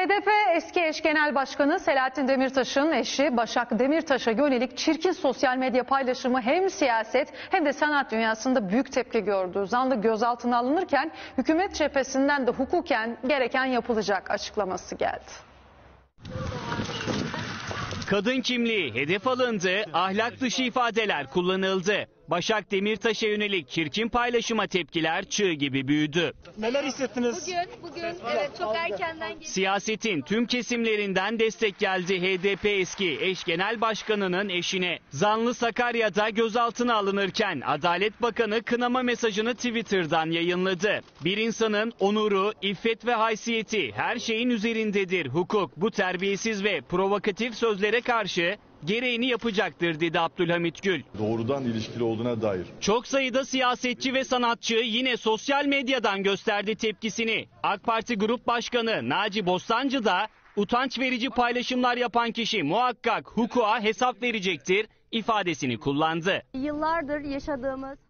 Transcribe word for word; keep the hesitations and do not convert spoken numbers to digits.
H D P eski eş genel başkanı Selahattin Demirtaş'ın eşi Başak Demirtaş'a yönelik çirkin sosyal medya paylaşımı hem siyaset hem de sanat dünyasında büyük tepki gördü. Zanlı gözaltına alınırken hükümet cephesinden de hukuken gereken yapılacak açıklaması geldi. Kadın kimliği hedef alındı, ahlak dışı ifadeler kullanıldı. Başak Demirtaş'a yönelik çirkin paylaşıma tepkiler çığ gibi büyüdü. Neler hissettiniz? Bugün, bugün evet çok erkenden geldi. Siyasetin tüm kesimlerinden destek geldi H D P eski eş genel başkanının eşine. Zanlı Sakarya'da gözaltına alınırken Adalet Bakanı kınama mesajını Twitter'dan yayınladı. Bir insanın onuru, iffet ve haysiyeti her şeyin üzerindedir. Hukuk bu terbiyesiz ve provokatif sözlere karşı gereğini yapacaktır dedi Abdülhamit Gül. Doğrudan ilişkili olduğuna dair. Çok sayıda siyasetçi ve sanatçı yine sosyal medyadan gösterdi tepkisini. AK Parti Grup Başkanı Naci Bostancı da utanç verici paylaşımlar yapan kişi muhakkak hukuka hesap verecektir ifadesini kullandı. Yıllardır yaşadığımız